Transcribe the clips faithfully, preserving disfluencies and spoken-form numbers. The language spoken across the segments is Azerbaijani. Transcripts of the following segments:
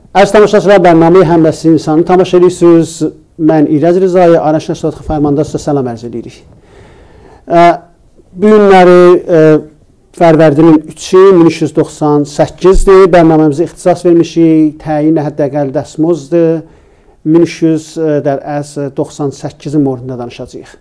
از tamaşaçılar bərnaməyə həmləsi insanı tamaşa edirsiniz. Mən İrəz Rızayı, Araşdırma Statı Fərmandası salam ərz edirik. Bu günləri Fərvərdinin üçü min üç yüz doxsan səkkizdir. Bərnaməmizə ixtisas vermişik. Təyin həddəqəl dəsmozdur. min üç yüz doxsan səkkizin mövzusunda danışacağıq.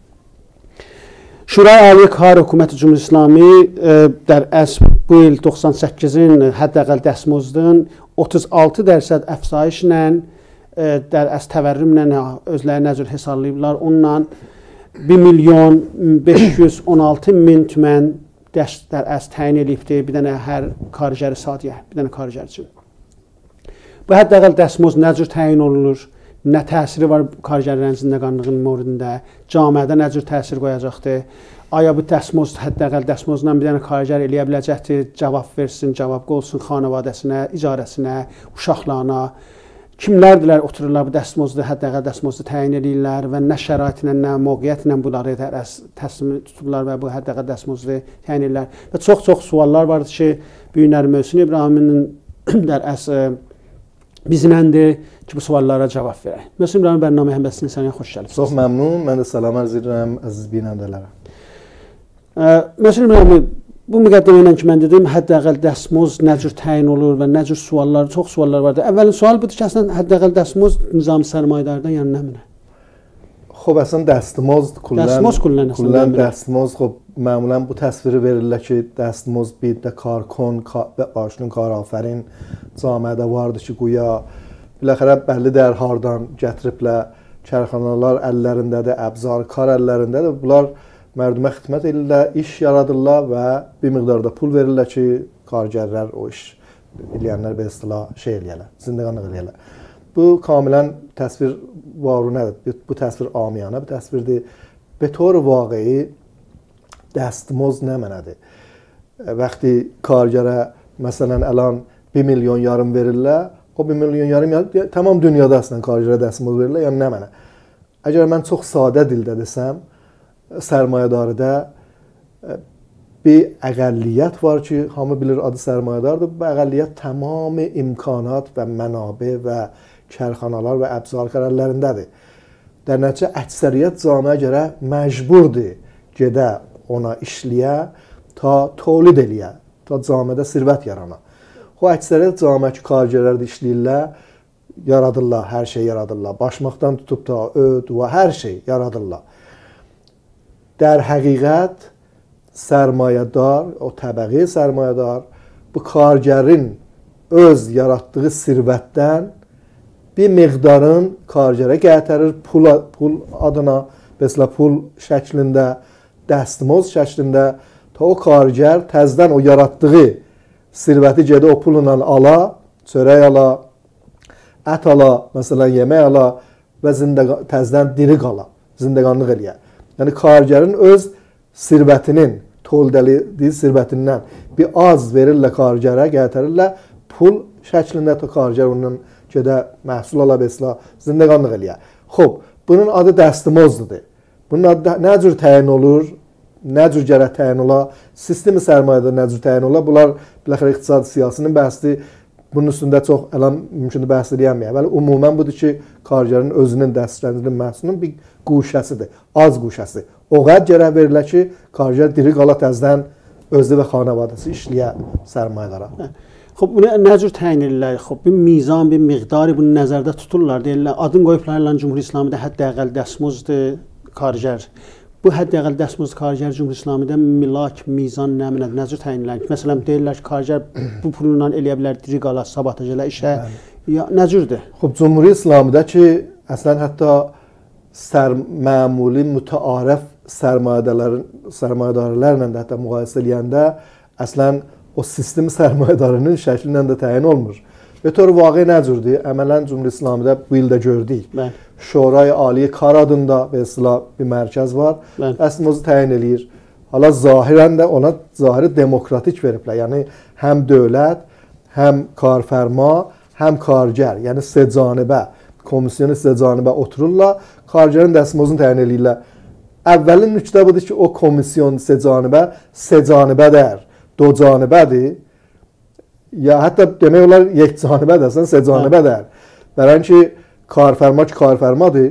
Şurayı Ali Kar Hökuməti Cümhuriyyət İslami در əs bu il doxsan səkkizin həddəqəl dəsmozun otuz altı dərəcə əfsayişlə در əs təvərrümlə özləri nəcür hesablayıblar. Onunla bir milyon beş yüz on altı min tümən در əs təyin edibdir. Bir dənə hər karicəri sadiyə, bir dənə karicər üçün. Bu həddəqəl dəsmoz nə cür təyin olunur? Nə təsiri var karicərlərin zindəqanlığının mövzusunda? Camiədə nə cür təsir qoyacaqdır? Aya bu dəsmoz həddəqəl dəsmozla bir dənə karicər eləyə biləcəkdir? Cavab versin, cavab olsun xanavadəsinə, icarəsinə, uşaqlarına. Kimlərdirlər otururlar bu dəsmozda, həddəqəl dəsmozda təyin edirlər və nə şəraitlə, nə mövqeyyətlə bunları təslim tutublar və bu həddəqəl dəsmozda təyin edirlər. Və çox-çox suallar vardır ki, bu günləri Möhsün İbrahiminin در əs bizləndir ki, bu suallara cavab verək. Möhsün İbrahim bərnaməyə həmləsinə sənə xoş gəlibsiniz. Çox məmnun. Mən də salam arz edirəm əziz binəndələrə. Möhsün İbrahim, bu müqəddimə ilə ki, mən dedim, həddəqəl dəsmoz nə cür təyin olur və nə cür suallar, çox suallar vardır. Əvvəlin sual budur ki, əslən həddəqəl dəsmoz nizam sərmayədardan yəni nə minə? خب اصلا دستمزد کلا دستمزد کلا کلا دستمزد خب معمولا bu təsviri verirlər ki, dəstmozd bir də karkon və başının karafərin camiədə vardı ki, guya biləxərə bəllidir hardan gətiriblər, kərxanalar əllərindədir, əbzar kar əllərindədir. Bunlar mərdumə xidmət edirlər, iş yaradırlar və bir miqdarda pul verirlər ki, kargərlər o iş eləyənlər bir istilah şey eləyərlər, zindəqanlıq eləyərlər. Bu kamilən təsvir varu nədir? Bu təsvir amiyana bir təsvirdir. Be طور واقعی دستمزد nə mənədir? Vəqti kargərə məsələn əlan bir milyon yarım verirlər, o bir milyon yarım tamam dünyada əslən kargərə dəstmozd verirlər, yəni nə mənə? Əgər mən çox sadə dildə desəm, sərmayədarıda bir əqəlliyyət var ki, hamı bilir adı sərmayədardır. Bu əqəlliyyət tamamı imkanat və mənabə və kərxanalar və əbzar qərarlərindədir. در nəticə əksəriyyət camiyə görə məcburdur gedə ona işləyə, ta tolid eləyə, ta camiədə sirvət yarana. O əksəriyyət camiyə ki, kargərlərdə işləyirlər, yaradırlar, hər şey yaradırlar. Başmaqdan tutub da öd və hər şey yaradırlar. در həqiqət sərmayədar, o təbəqi sərmayədar bu kargərin öz yaratdığı sirvətdən bir miqdarın kargərə gətirir pul, pul adına, mesela pul şəklində, dəstmoz şəklində, ta o kargər təzdən o yaratdığı sirvəti gedə o pulla ala, çörək ala, ət ala, məsələn yemək ala və təzdən diri qala, zindəqanlıq eləyə. Yəni kargərin öz sirvətinin, toldəlidiyi sirvətindən bir az verirlər kargərə, gətirirlər, pul şəklində ta kargər onun gedə məhsul ala besla, zindəqanlıq eləyə. Xob, bunun adı dəstmozdur. Bunun adı nə cür təyin olur, nə cür gərək təyin ola, sistemi sərmayədə nə cür təyin ola, bunlar biləxərə iqtisadi siyasının bəhsdir. Bunun üstündə çox ələn mümkündür bəhs edəyəməyə. Bəli, umumən budur ki, kargərin özünün dəstəkləndirilən məhsulunun bir quşəsidir, az quşəsidir. O qədər gərək verilir ki, kargər diri qala təzdən özü və xanavadəsi işləyə sərmayədara. Xob, bunu nə cür təyin edirlər? Xob, bir mizan, bir miqdarı bunu nəzərdə tuturlar, deyirlər. Adın qoyublar ilə Cümhuriyyət İslamidə həddəqəl dəsmozdur kargər. Bu həddəqəl dəsmozd kargər Cümhuriyyət İslamidə milak, mizan nə mənədir, nə cür təyin edirlər? Məsələn, deyirlər ki, kargər bu pulla eləyə bilər, diri qala, sabatacələ işə. Ya, nə cürdür? Xob, Cümhuriyyət İslamidə ki, əslən hətta məmuli mütəarəf sərmayədarlarla da hətta müqayisə eləyəndə əslən o sistem sərmayədarının şəklindən də təyin olmur. Ve طور واقعی nə cürdür? Əmələn Cümhuriyyət İslamidə bu ildə gördük. Şurayı Ali Kar adında və istilah bir mərkəz var. Dəstmozu təyin eləyir. Hala zahirən də ona zahiri demokratik veriblər. Yəni həm dövlət, həm karfərma, həm kargər. Yəni secanibə, komisyonu secanibə otururlar. Kargərin dəstmozunu təyin eləyirlər. Əvvəlin nüqtə budur ki, o komisyon secanibə, secanibədir. Docanibədir. ya hətta demək olar yekcanibə əsasən secanibədir. Bəlkə ki karfərma ki karfərmadır.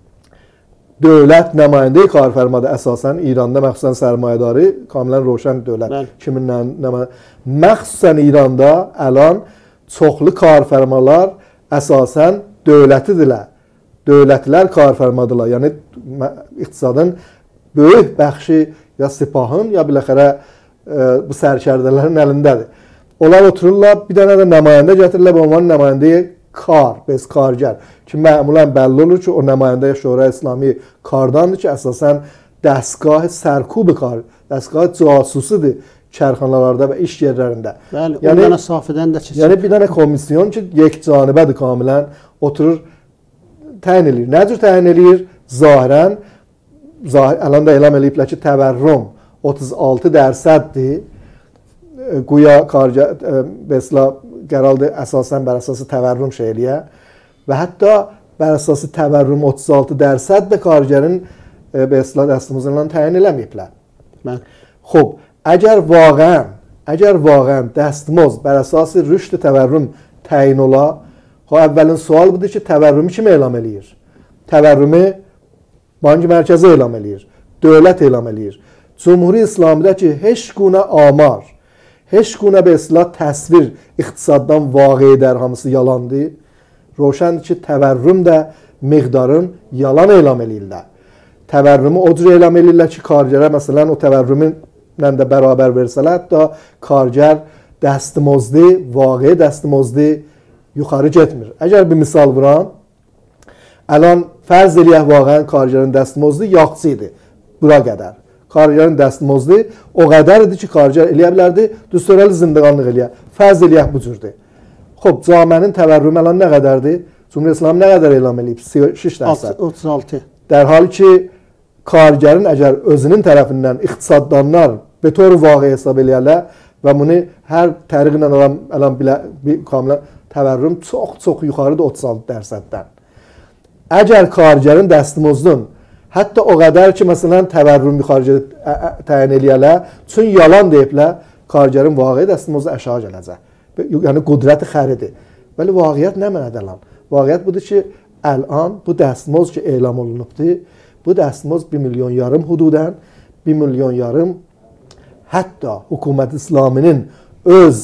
Dövlət nümayəndə karfərmadır əsasən İranda məxsusən sərmayədarı kamilən roşan dövlət kimin nümayəndə məxsusən İranda əlan çoxlu karfərmalar əsasən dövlətidirlər. Dövlətlər karfərmadırlar. Yəni iqtisadın böyük bəxşi ya sipahın ya biləxərə e, bu sərkərdələrin əlindədir. Onlar otururlar, bir dənə də nümayəndə gətirirlər və onların nümayəndəyi kar, bez kargər ki, məmulən bəlli olur ki, o nümayəndə Şurayı İslami kardandır ki, əsasən dəstgah sərkubi kar, dəstgah casusudur kərxanalarda və iş yerlərində. Bəli, yəni, ondan safidən də keçir. Yəni bir dənə komisyon ki, yekcanibədir kamilən, oturur, təyin edir. Nə cür təyin edir? Zahirən, zahir, ələn də elam eləyiblər ki, təvərrüm otuz altı dərsəddir. Quya kargər, mesela qəraldır əsasən bər əsası təvərrüm şeyliyə və hətta bər əsası təvərrüm otuz altı dərsəd də kargərin mesela dəstəmizlə təyin eləməyiblər. Xob, əgər vaqən, əgər vaqən dəstəmiz bər əsası rüşd təvərrüm təyin ola, o əvvəlin sual budur ki, təvərrümü kim elam eləyir? Təvərrümü Bank Mərkəzi elam eləyir, dövlət elam eləyir. Cumhuri İslamidə ki, heç günə amar, heç günə be islah təsvir iqtisaddan vaqiə edər, hamısı yalandır. Roşandır ki, təvərrüm də miqdarın yalan elam eləyirlər. Təvərrümü o cür elam eləyirlər ki, kargərə məsələn o təvərrümünlə də bərabər versələr, hətta kargər dəstəmozdi, vaqiə dəstəmozdi yuxarı getmir. Əgər bir misal vuram, əlan fərz eləyək vaqəən kargərin dəstəmozdi yaxçı idi, bura qədər. Kargərin dəstəmozdi o qədər idi ki, kargər eləyə bilərdi, düstörəli zindaqanlıq eləyə. Fərz eləyək bu cürdür. Xob, camiənin təvərrümü əlan nə qədərdir? Cumhuriyet İslam nə qədər elam eləyib? şiş dərsət. otuz altı. Dərhal ki, kargərin əgər özünün tərəfindən iqtisaddanlar betor vaqiə hesab eləyərlər və bunu hər təriqlə əlan bilə, kamilən təvərrüm çox-çox yuxarıdır otuz altı dərsətdən. Əgər kargərin dəstəmozdun hətta o qədər ki, məsələn, təvərrüm yuxarı təyin eləyərlər, çün yalan deyiblər, kargərin vaqiə dəstəmozdu əşağı gələcək. Yəni, qudrəti xəridir. Bəli, vaqiət nə mənədə lan? Vaqiət budur ki, əlan bu dəstəmoz ki, elam olunubdur, bu dəstəmoz bir milyon yarım hududən, bir milyon yarım hətta Hökumət İslaminin öz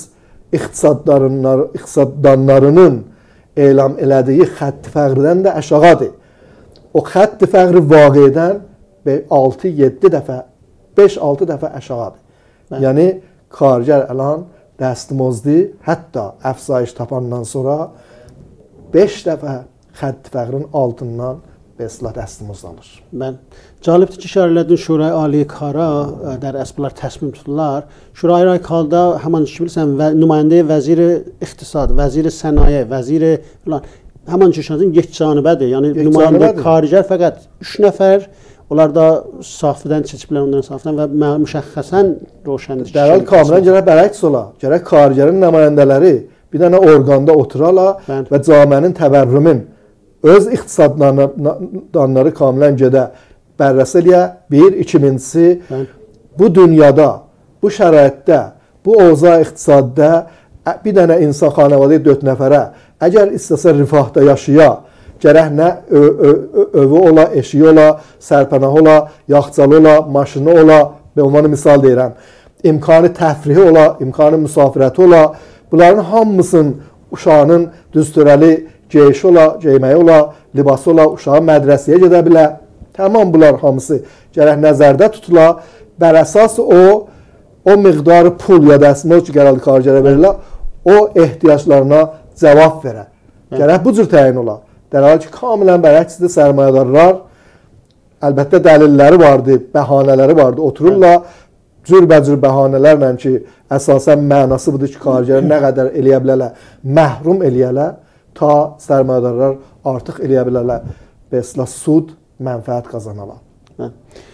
iqtisaddanlarının elam elədiyi xətt fəqridən də əşağıdır. O xətt fəqri vaqiədən altı yeddi dəfə, beş altı dəfə əşağıdır. Yəni, kargər əlan dəstəmozdi, hətta əfsayiş tapandan sonra beş dəfə xətt fəqrin altından beslah dəstəmoz alır. Mən cəlibdir ki, şəhərlərdin Şurayı Ali Kara dər əsblər təsmim tuturlar. Şurayı Ali Karda həman ki, bilirsən, nümayəndə vəziri iqtisad, vəziri sənaye, vəziri filan, həman ki, şəhərin yekcanibədir. Yəni, nümayəndə karigər fəqət üç nəfər, onlar da safidən çəkiblər onların safidən və müşəxxəsən roşəndir. Dərhal kamilən gərək bərəks ola. Gərək karigərin nümayəndələri bir dənə orqanda oturala və camiənin təvərrümün öz iqtisaddanları kamilən gedə bərrəs eləyə. Bir, ikincisi, bu dünyada, bu şəraitdə, bu oza iqtisadda bir dənə insan xanəvadı dörd nəfərə əgər istəsə rifahda yaşaya, gərək nə övü ola, eşiyi ola, sərpənah ola, yaxcalı ola, maşını ola, və onları misal deyirəm, imkanı təfrihi ola, imkanı müsafirəti ola, bunların hamısının uşağının düztürəli geyişi ola, geyməyi ola, libası ola, uşağı mədrəsiyə gedə bilər. Tamam bunlar hamısı gərək nəzərdə tutula, bər əsas o, o miqdarı pul ya da əsmə ki, gərəli kargərə verirlər, o ehtiyaclarına cavab verə. Gərək bu cür təyin ola. Dərhal ki, kamilən bərəksizdir sərmayədarlar, əlbəttə dəlilləri vardı, bəhanələri vardı, otururlar, cürbəcür bəhanələrlə ki, əsasən mənası budur ki, kargəri nə qədər eləyə bilərlər, məhrum eləyərlər, ta sərmayədarlar artıq eləyə bilərlər, bəslə sud, mənfəət qazanarlar.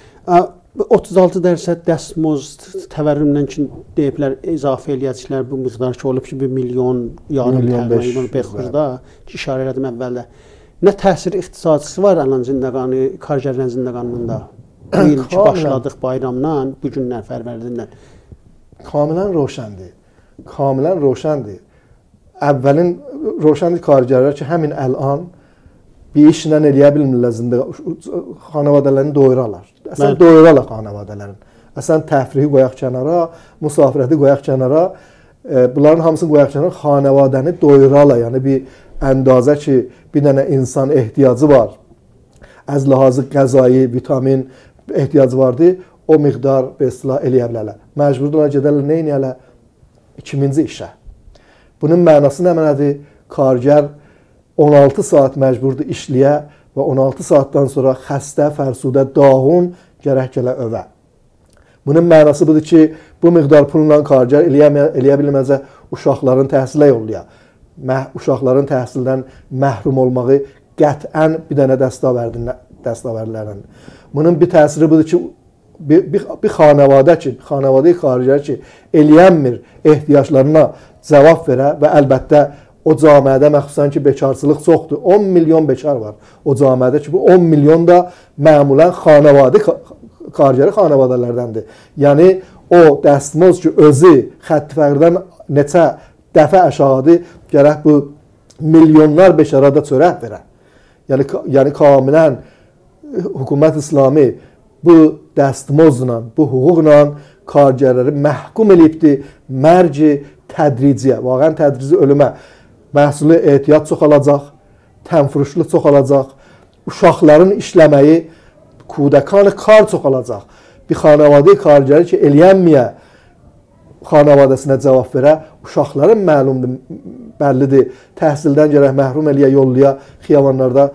otuz altı dərsə dəstmoz təvərrümlə ki, deyiblər, izafə eləyəcəklər bu miqdar ki, olub ki, bir milyon, yarım təvərrüm bexurda ki, işarə elədim əvvəldə. Nə təsir iqtisadçısı var ələn zindəqanı, kargərlərin zindəqanında? Bu il ki, başladıq bayramdan, bu günlər fərvərdindən. Kamilən roşəndir. kamilən roşandır. Əvvəlin roşandır kargərlər ki, həmin əlan bir işlə eləyə bilmirlər zində xanavadələrini doyurarlar. Əsən doyurarlar xanavadələrini. Əsən təfrihi qoyaq kənara, musafirəti qoyaq kənara, e, bunların hamısını qoyaq kənara, xanavadəni doyurarlar. Yəni bir əndazə ki, bir dənə insan ehtiyacı var. Əz ləhazı qəzayı, vitamin ehtiyacı vardı, o miqdar bəstila eləyə bilərlər. Məcburdular gedərlər nə eləyərlər? İkinci işə. Bunun mənası nə mənədir? Kargər on altı saat məcburdur işləyə və on altı saatdan sonra xəstə, fərsudə, dağın gərək gələ övə. Bunun mənası budur ki, bu miqdar pulla kargər eləyə bilməzə uşaqların təhsilə yollaya. Uşaqların təhsildən məhrum olmağı qətən bir dənə dəstəvərdlərdən. Bunun bir təsiri budur ki, bir, bir, bir xanavadə ki, xanavadə kargər ki, eləyənmir ehtiyaclarına cavab verə və əlbəttə o camiədə məxsusən ki, bekarçılıq çoxdur. on milyon bekar var o camiədə ki, bu on milyon da məmulən xanavadə kargəri xanavadələrdəndir. Yəni o dəstəmoz ki, özü xətt fərqdən neçə dəfə aşağıdır, gərək bu milyonlar bekara da çörək verə. Yəni, yəni kamilən hökumət İslami bu dəstəmozla, bu hüquqla kargərləri məhkum eləyibdir mərci tədriciyə, vaqən tədrici ölümə. Məhsulu ehtiyat çoxalacaq, tənfuruşluq çoxalacaq, uşaqların işləməyi, kudəkanı kar çoxalacaq. Bir xanavadə kargəri ki, eləyənməyə xanavadəsinə cavab verə, uşaqların məlumdur, bəllidir, təhsildən gərək məhrum eləyə, yolluya, xiyavanlarda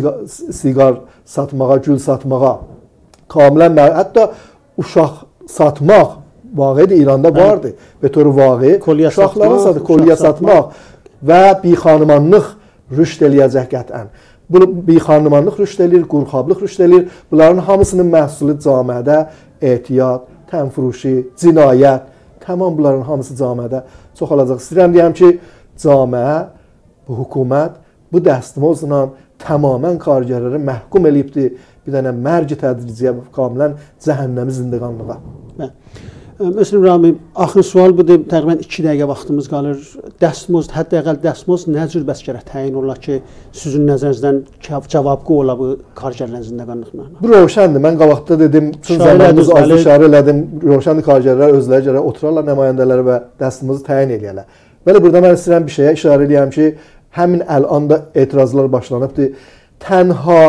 siqar satmağa, gül satmağa, kamilən məhrum, hətta uşaq satmaq, vaqidir, İranda vardır, betoru vaqi, uşaqların satı, kolya satmaq və bixanımanlıq rüşd eləyəcək qətən. Bu bixanımanlıq rüşd eləyir, qurxablıq rüşd eləyir, bunların hamısının məhsulu camiədə ehtiyat, tənfuruşi, cinayət, tamam bunların hamısı camiədə çoxalacaq. İstəyirəm deyəm ki, camiə, bu hökumət bu dəstəmozla tamamən kargərləri məhkum eləyibdir bir dənə mərci tədriciyə, kamilən cəhənnəmi zindiqanlığa. Məsələn, Rami, axır sual budur, təqribən iki dəqiqə vaxtımız qalır. Dəstəmoz, hətta əqəl dəstəmoz nə cür bəs gərək təyin ola ki, sizin nəzərinizdən cavabqı ola bu kargərlərin zindiqanlıqla? Bu roşandır. Mən qabaqda dedim, bütün zamanımız azı işarə elədim. Roşandır, kargərlər özləri gərək oturarlar nümayəndələri və dəstəmozu təyin eləyərlər. Bəli, burada mən istəyirəm bir şeyə işarə eləyəm ki, həmin əlanda etirazlar başlanıbdır. Tənha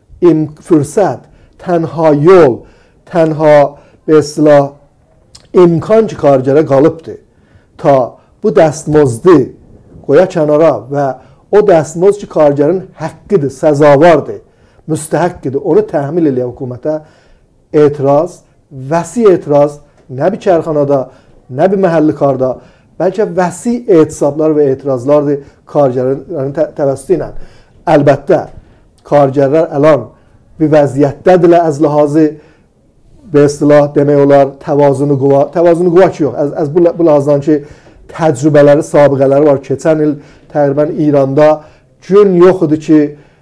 fürsət, tənha yol, tənha bəstila imkan ki, kargərə qalıbdır. Ta bu dəstəmozdu qoya kənara və o dəstəmoz ki, kargərin həqqidir, səzavardır, müstəhəqqidir. Onu təhmil eləyə hökumətə etiraz, vəsi etiraz, nə bir kərxanada, nə bir məhəllikarda, bəlkə vəsi etisablar və etirazlardır kargərin təvəssütü ilə. Əlbəttə, kargərlər əlan bir vəziyyətdədirlər əz ləhazı və istilah demək olar, təvazunu qova, təvazunu qova ki, yox. Az, az bu, bu lazımdan ki, təcrübələri, sabiqələri var. Keçən il təqribən İranda gün yoxdur ki,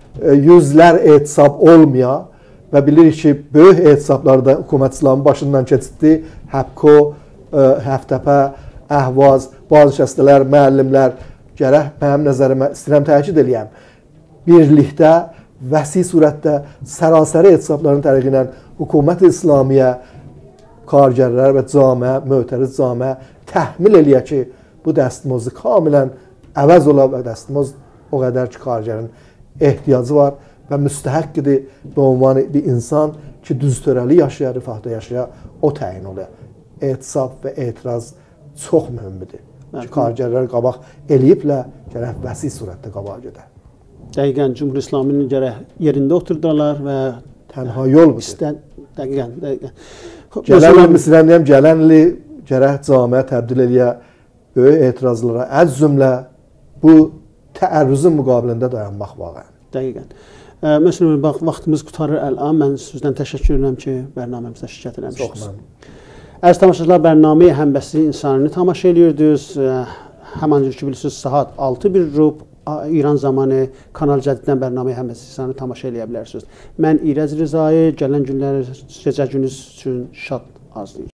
yüzlər etisab olmaya və bilirik ki, böyük etisablarda hökumət İslamı başından keçirdi. Həbko, Həftəpə, Əhvaz, bazı şəxslər, müəllimlər, gərək mənim nəzərimə istəyirəm təkid eləyəm. Birlikdə, vəsi surətdə, sərasəri etisabların tərəqi ilə hökumət-i İslamiyə, kargərlər və camiə, mötəriz camiə təhmil eləyə ki, bu dəstəmozu kamilən əvəz ola və dəstəmoz o qədər ki, kargərin ehtiyacı var və müstəhəqqidir bu ünvanı bir insan ki, düztörəli yaşaya, rifahda yaşaya, o təyin oluyor. Etisab və etiraz çox mühümdür. Ki, kargərlər qabaq eləyiblə, gərək vəsi surətdə qabağa gedə. Dəqiqən, Cumhur İslaminin gərək yerində oturdular və tənha yol budur. İstən, dəqiqən, dəqiqən. Gələn il, misələn deyəm, gələn ili gərək camiə təbdil eləyə, böyük etirazlara, əz cümlə bu təərrüzün müqabilində dayanmaq vaqən. Dəqiqən. Məsələn, bax, vaxtımız qutarır əl-an. Mən sizdən təşəkkür edirəm ki, bərnaməmizdə şirkət eləmişsiniz. Çox mənim. Əziz tamaşaçılar, bərnaməyə həmbəsli insanını tamaşa edirdiniz. Həmən cür ki, bilirsiniz, saat altı bir rub İran zamanı Kanal Cədiddən bərnaməyə həmbəsli insanı tamaşa eləyə bilərsiniz. Mən İrəz Rızayı, gələn günlər, gecə gününüz üçün şad arzulayıram.